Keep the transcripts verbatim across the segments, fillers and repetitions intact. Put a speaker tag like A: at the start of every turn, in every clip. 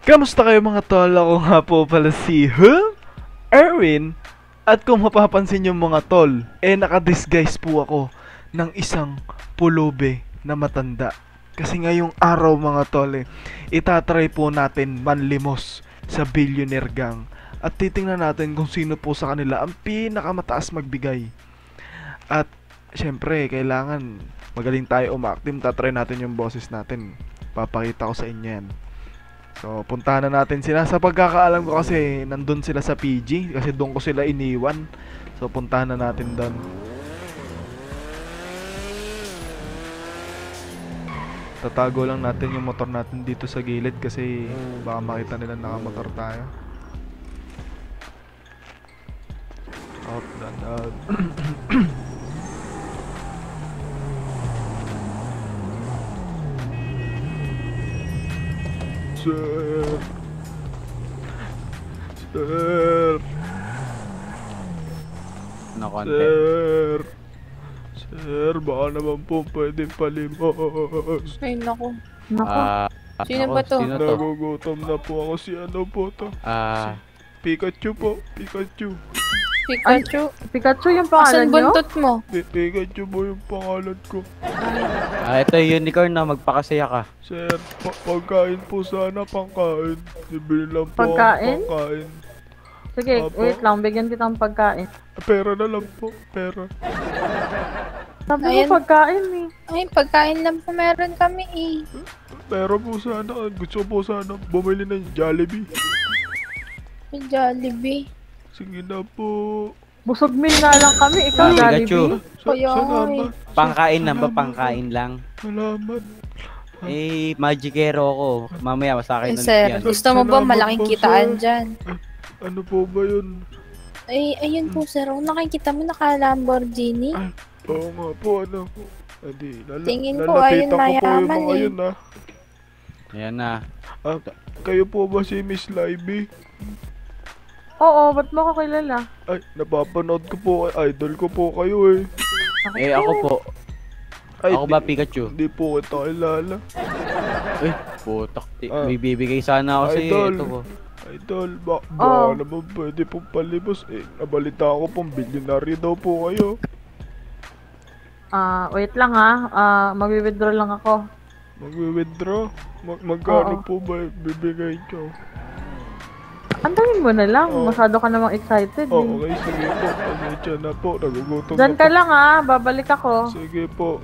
A: Kamusta kayo mga tol? Ako nga po pala si huh? Erwin. At kung mapapansin yung mga tol, eh nakadisguise po ako ng isang pulubi na matanda. Kasi ngayong araw mga tol eh, itatry po natin manlimos sa Billionaire Gang. At titingnan natin kung sino po sa kanila ang pinakamataas magbigay. At syempre, kailangan magaling tayo umaktim. Tatry natin yung boses natin. Papakita ko sa inyo yan. So, puntahan na natin sila. Sa pagkakaalam ko kasi, nandun sila sa P G. Kasi doon ko sila iniwan. So, puntahan na natin doon. Tatago lang natin yung motor natin dito sa gilid. Kasi baka makita nila nakamotor tayo. Out and out. Sir. Sir.
B: Na konti.
A: Sir. Sir, baka naman po pwede palimos.
C: Ay, naku. Naku.
B: Ah,
C: Sino
B: ako,
C: ba to?
B: Sino to?
A: Nagugutom na po ako. Si ano po to?
B: Ah,
A: Pikachu po. Pikachu.
C: Pikachu.
D: Pikachu yung pangalan
C: Asan
D: nyo?
C: buntot mo?
A: Pi- Pikachu po yung pangalan ko.
B: ah, ito yung unicorn na magpakasaya ka.
A: Sir, pa- pagkain po sana, pangkain. Bibili lang po
D: Pagkain?
A: ang pangkain.
D: Sige,
A: Apo.
D: wait lang, bigyan kitang pagkain.
A: Pera na lang po, pera.
D: Sabi
C: Ayan.
D: mo pagkain eh.
C: Ay, pagkain lang po meron kami eh.
A: Pera po sana, gusto po sana bumili ng Jollibee.
C: May Jollibee.
A: Sige na po.
D: Busog meal nga lang kami, ikaw
B: Ah,
D: Jollibee.
B: Pikachu.
A: Sa-
C: Kaya nga
A: salamat.
B: Pangkain lang ba?
A: Salamat
B: Pangkain lang.
A: Salamat.
B: Eh, magicero ako. Mamaya
C: Eh,
B: masakit ulit
C: sir,
B: yan.
C: gusto mo ba
A: Salamat
C: malaking
A: po,
C: kitaan
A: sir.
C: dyan?
A: Ano po ba yun?
C: Ay, ayun po sir. Kung nakikita mo, naka-Lamborghini.
A: Ay, oo nga po, ano. Adi, lala,
C: Tingin ko,
A: lalapitan
C: ayun,
A: ko po yung
C: mayaman
A: mga
C: eh.
A: yun, ha.
B: Ayan na.
A: Ah, kayo po ba si Miss Libby?
D: Oo, ba't mo ako kilala?
A: Ay, napapanood ko po, idol ko po kayo eh.
B: Eh, ako po.
A: Ay,
B: Ako ba, Pikachu?
A: Hindi po kita kilala.
B: Eh, putak. Ti-
A: Ah.
B: May bibigay sana ako sa
A: Idol.
B: ito ko.
A: Idol, ba, ba
D: Oh.
A: naman pwede pong palibos eh. Nabalita ko pong bilyonaryo daw po kayo.
D: Ah, wait lang ha. Ah, magwi-withdraw lang ako.
A: Magwi-withdraw? Mag magkano
D: Oo.
A: po ba bibigay ko?
D: Antayin mo na lang,
A: Oo.
D: masyado ka namang excited
A: Oh,
D: eh.
A: okay, sige po. Pasensya na po. Nagugutom
D: Diyan
A: na
D: ka
A: po.
D: lang ha, babalik ako.
A: Sige po.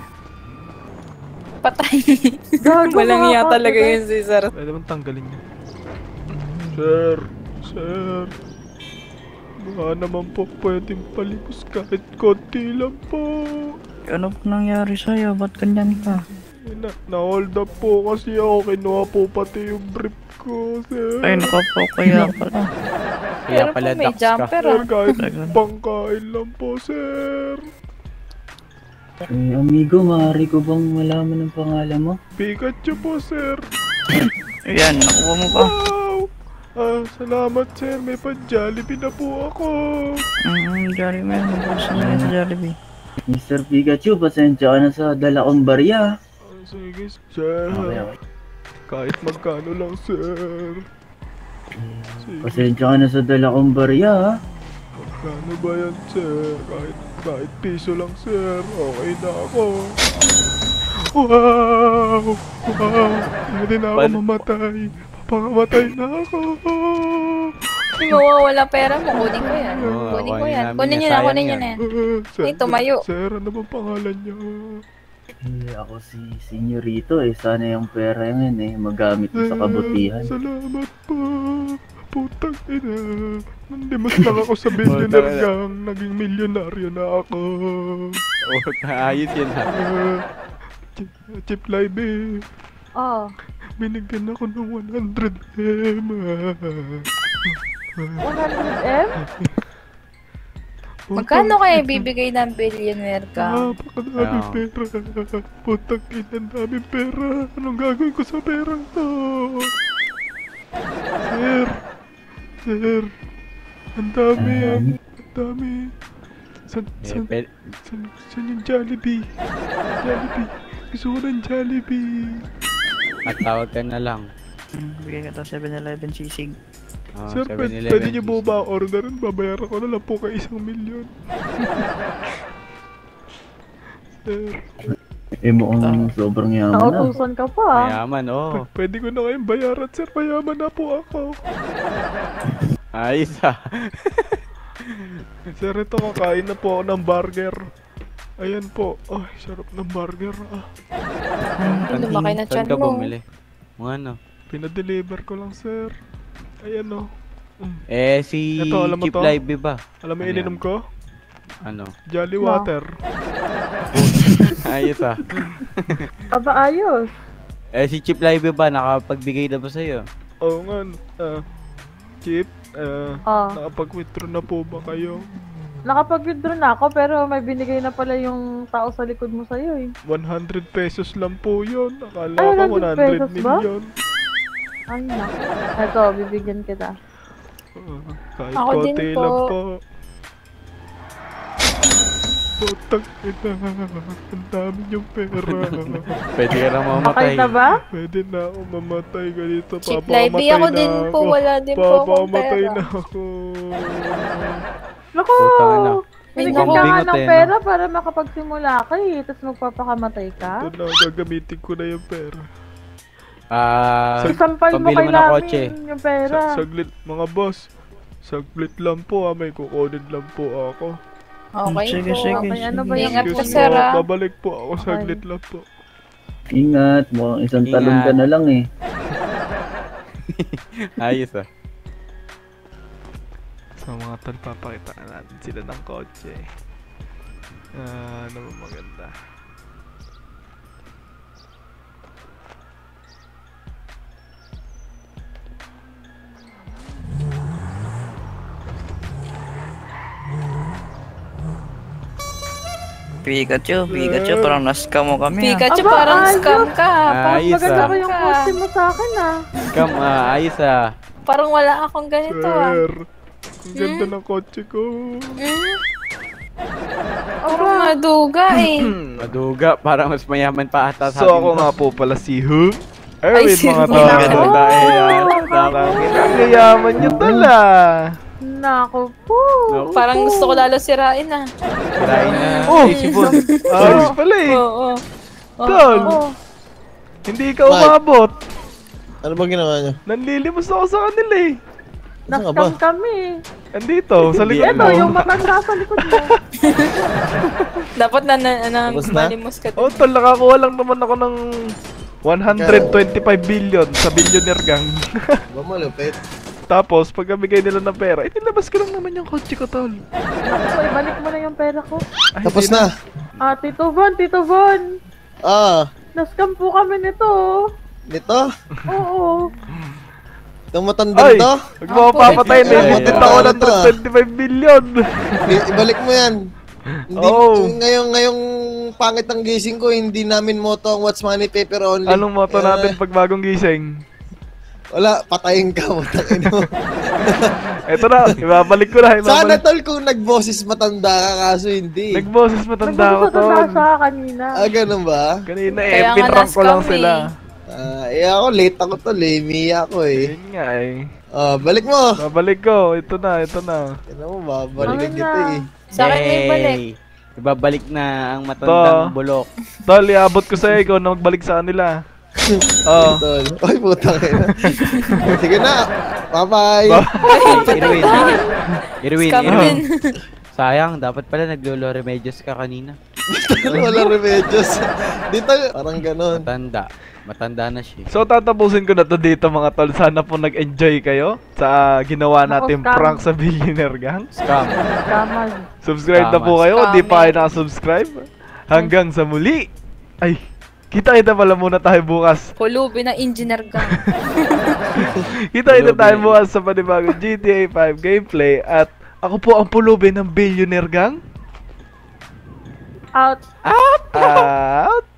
C: Patay.
D: Gago
C: Walang
D: mga
C: iya
D: ako,
C: talaga
D: diba?
C: yun si sir.
A: Pwede bang tanggalin niyo? Sir, sir. Baka naman po pwedeng palibos kahit konti lang po.
E: Ano po nangyari sa'yo? Ba't ganyan ka?
A: Na, na-hold up po kasi ako. Kinuha po pati yung brief ko, sir.
E: Ay, naka po kaya pala.
B: Kaya
C: Pero
B: pala
C: po may
B: ducks ka.
C: jumper
A: Sir,
C: ah.
A: kahit
E: Talaga.
A: pangkain lang po, sir.
F: Eh, amigo, maaari ko bang malaman ang pangalan mo?
A: Pikachu po, sir.
E: Ayan, nakuha mo pa.
A: Wow! Ah, salamat, sir. May pa-Jollibee na po ako.
E: Mm, Jollibee. Mabuso na yun sa Jollibee.
F: mister Pikachu, pasensya ka na sa dala kong barya.
A: Ah, sige, sir.
F: Okay, okay.
A: Kahit magkano lang, sir. Sige,
F: Pasensya ka na sa dala kong barya, ha?
A: magkano ba yan, sir? Kahit, kahit piso lang, sir. Okay na ako. Wow! Wow! Hindi na ako
B: Paano-
A: mamatay. Papangamatay na ako.
C: Kung mawawala pera mo, kunin ko yan.
B: Oo,
C: Kunin ko
B: kunin
C: yan.
B: namin
C: Kunin
B: yan,
C: nyo na,
B: sayang
C: kunin nyo
B: yan.
C: na yan.
A: Uh, sir,
C: Ay, tumayo.
A: Sir, ano bang pangalan niyo?
F: Eh, ako si Senyorito, eh. Sana yung pera yun, eh. Magamit mo sa kabutihan.
A: Eh, salamat po. Putang ina. Nandimas lang ako sa billionaire
B: Putang ina.
A: gang. Naging milyonaryo na ako.
B: Oh, ayos yun ha.
A: Uh, Chip, Chip Libby.
D: Oh,
A: Binigyan ako ng one hundred M.
D: one hundred M?
C: Magkano kaya ibibigay ng billionaire ka?
A: Napakadami
B: Ah.
A: pera. Putang ina, ang dami pera. Anong gagawin ko sa pera to? Sir. Sir. Ang dami.
F: Ah.
A: Ang dami. San,
B: Eh,
A: san,
B: pe-
A: san, san yung Jollibee? Jollibee. Gusto ko ng Jollibee.
B: At tawag ka na lang.
E: Hmm, bigay ka to seven eleven sisig.
B: Oh,
A: Sir, pwede, pwede niyo po ba orderin? Babayaran ko na lang po kay isang milyon. Sir,
F: Eh, mukhang sobrang yaman na.
D: Nautusan ka pa ah.
B: Mayaman, oh.
A: p- pwede ko na kayong bayaran, sir. Mayaman na po ako.
B: Ayos ah.
A: Sir, ito kakain na po ako ng burger. Ayan po. Ay, sarap ng burger. Ah,
C: Yung lumaki na
B: Saan
C: tiyan
B: ka
C: mo.
B: bumili? Mga ano?
A: pinadeliver ko lang, sir. Ayan o.
B: Eh, si
A: Ito, alam mo
B: Chip
A: to?
B: Live ba?
A: Alam mo
B: Ano
A: ininom
B: yan?
A: ko?
B: Ano?
A: Jolly
D: Wow.
A: water.
B: Ayos ah.
D: Aba, ayos.
B: Eh, si Chip Live ba? Nakapagbigay na ba sa'yo?
A: Oo nga. Ah, Chip, ah,
D: Ah,
A: nakapag-withdraw na po ba kayo?
D: nakapag-withdraw na ako pero may binigay na pala yung tao sa likod mo sa'yo eh.
A: one hundred pesos lang po yun. Akala
D: Ay,
A: ko
D: one
A: one
D: hundred
A: hundred
D: pesos ba?
A: million.
D: Ay, naku. Eto, bibigyan kita.
A: Ah, kahit
C: Ako din
A: konti
C: po.
A: lang po. Putang ina. Ang dami yung pera.
B: Pwede ka na
D: Okay
B: mamatay.
D: na ba?
A: Pwede na ako mamatay ganito.
C: Chip
A: Papamatay
C: Live, ako
A: na
C: din po.
A: ako.
C: Wala din po akong
A: Papamatay
C: pera.
A: na ako.
D: Naku!
B: Putang ina.
D: Binigyan
C: Naku.
D: ka nga
B: Bingot
D: ng
B: eh, no?
D: pera para makapagsimula ka eh. Tapos magpapakamatay ka.
A: Ito na, gagamitin ko na yung pera.
B: Ah,
D: Isampal mo
B: pambili
D: kay
B: mo ng kotse.
D: namin yung pera.
A: Sa saglit, mga boss. Saglit lang po ah, may kukunin lang po ako.
C: Okay
E: Sige,
C: po.
E: sige.
D: Okay, ano ba yung
C: Ingat
A: Excuse
C: po,
A: po,
C: sir, ah.
A: babalik po ako, saglit lang po.
F: Ingat, mukhang isang
B: Ingat.
F: talon ka na lang eh.
B: ayos ah.
A: Sa mga tol, papakitaan natin sila ng kotse. Ah, ano ba maganda?
E: Pikachu, Pikachu, parang nascam mo kami ah.
C: Pikachu,
D: Aba,
C: parang
D: ayos.
C: scam ka. Parang
B: Ayos
D: Maganda
B: ah.
D: ba yung
C: ka.
D: kotse mo sa akin ah?
B: Come ah, ayos ah.
C: Parang wala akong ganito ah.
A: Sir, ang ganda ng kotse ko.
C: Hmm? Parang maduga eh.
B: Maduga, parang mas mayaman pa ata sa
A: So ako nga po pala si Huh?
C: Ay,
A: Erwin,
C: si
A: mga
C: Huh.
A: tol.
B: Ganda eh, yan.
A: Tangin ang yayaman nyo tala.
D: Naku po.
B: Naku
C: Parang
B: po.
C: gusto ko lalo sirain ah.
B: Kirain na.
A: Oh!
B: Eh, sipon.
A: Ayos pala eh.
C: Oo. oo. Oo,
A: Tol.
C: oo.
A: Hindi ka umabot.
G: Ano ba ginawa niyo?
A: Nanlilimos ako sa kanila eh.
G: Saan ka ba?
D: Naskam kami.
A: Andito, sa
B: Hindi,
A: likod
B: ano?
A: mo.
D: Ito, yung matanda sa likod mo.
C: Dapat na, na, na
G: Tapos na?
C: malimos ka din.
A: Oh, tol, nakakuha lang naman ako ng one hundred twenty-five billion sa billionaire gang.
G: Ba malupit?
A: Tapos, pag bigay nila ng pera, itinilabas ko lang naman yung kotse ko, tol.
D: Naku po, ibalik mo na yung pera ko.
A: Ay,
G: Tapos
A: hindi
G: na.
D: Ah, Tito Von, Tito Von.
G: Ah,
D: Naskam po kami nito.
G: nito?
D: Oo.
G: Itong matandang
A: Ay!
G: to?
A: Huwag mo papatay na
G: Ay,
A: yung
G: matanda
A: ako
G: na
A: ng
G: to, ah.
A: twenty-five billion.
G: I- ibalik mo yan. Hindi,
A: Oh.
G: ngayong, ngayong pangit ang gising ko, hindi namin moto ang What's Money Paper Only.
A: Anong motto
G: Eh,
A: natin pag bagong gising?
G: Wala, patayin ka, utang ino.
A: Eto na, ibabalik ko na.
G: Sana
A: Ibabalik.
G: tol kung nagboses matanda ka, kaso hindi.
A: Nagboses matanda ako,
D: Nagpapatanda
A: tol.
D: siya kanina.
G: Ah, ganun ba?
A: Kanina
C: Kaya
A: eh,
C: nga
A: pinrank ko lang
C: nascam
A: sila.
G: Ah, eh ako, late ako tol eh. Mia ako eh.
A: Yun nga eh.
G: Ah, balik mo.
A: Babalik ko. Ito na, ito na.
G: Yan mo, babalikan
D: Ano
G: kita
D: na?
G: eh.
C: Sa akin may balik.
B: Yay! Ibabalik na ang matandang
A: To.
B: bulok.
A: Tol, iabot ko sa'yo, ikaw na magbalik sa kanila. Oo.
G: Tol. Ay, putang ina. Sige na. Bye-bye.
B: Ay, Irwin. Irwin,
C: Scam
B: Irwin.
C: din.
B: Sayang, dapat pala naglolo remedios ka kanina.
G: Wala remedios. Dito, parang ganon.
B: Matanda. Matanda na siya.
A: So, tatapusin ko na to dito mga tol. Sana po nag-enjoy kayo sa ginawa natin
D: Ako, scam.
A: prank sa Billionaire Gang.
B: Scam.
D: Tama.
A: Subscribe na
B: Tama.
A: po kayo kung di pa kayo
C: Scam.
A: nakasubscribe. Hanggang sa muli. Ay, kita-kita pala muna tayo bukas.
C: Pulubi ng engineer gang.
A: Kita-kita
B: Pulubi.
A: tayo bukas sa panibagong G T A five gameplay. At ako po ang pulubi ng Billionaire Gang.
D: Out.
A: Out!